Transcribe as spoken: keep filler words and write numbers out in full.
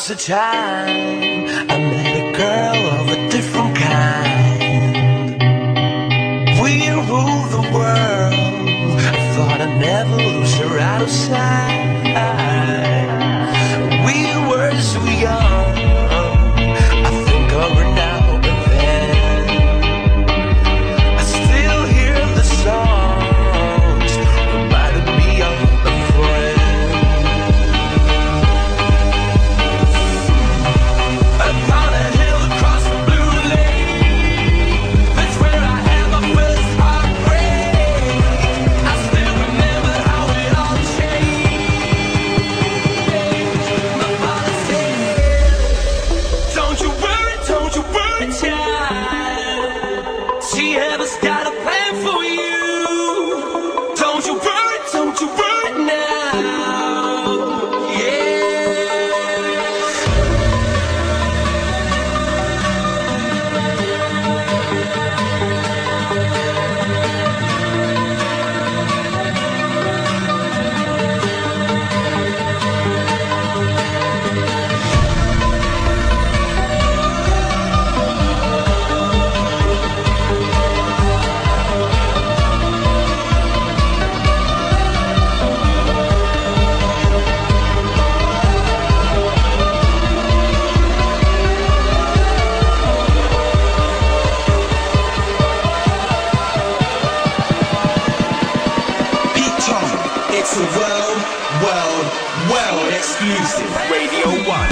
a time I met a girl of a different kind. We rule the world. I thought I'd never lose her out of sight. We were so young. I think of her now and then. I still hear the songs reminding me of a friend. Upon a hill across the blue lake, that's where I had my first heartbreak. I still remember how it all changed. My father said, don't you worry, don't you worry, child. She has got a plan for you. Don't you worry, don't you worry now. Yeah. It's a world, world, world exclusive. Radio one.